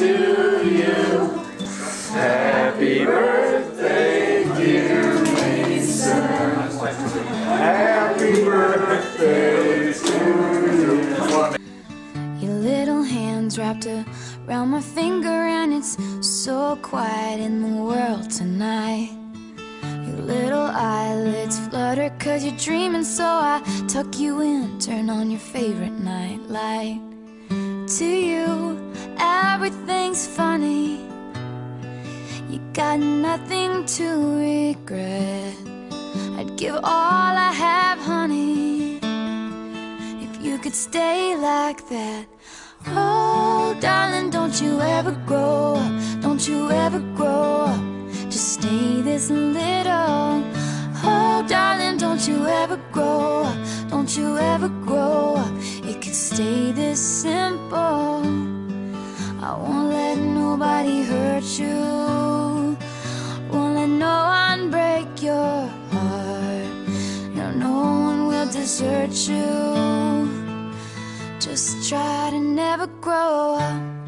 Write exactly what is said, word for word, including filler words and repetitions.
to you. Happy birthday, dear Lisa. Happy birthday to you. Your little hands wrapped around my finger, and it's so quiet in the world tonight. Your little eyelids flutter 'cause you're dreaming, so I tuck you in, turn on your favorite night light. To you, everything's funny. You got nothing to regret. I'd give all I have, honey, if you could stay like that. Oh, darling, don't you ever grow up, don't you ever grow up, just stay this little. Oh, darling, don't you ever grow up, don't you ever grow up, it could stay this simple. I won't let nobody hurt you, won't let no one break your heart. No, no one will desert you. Just try to never grow up.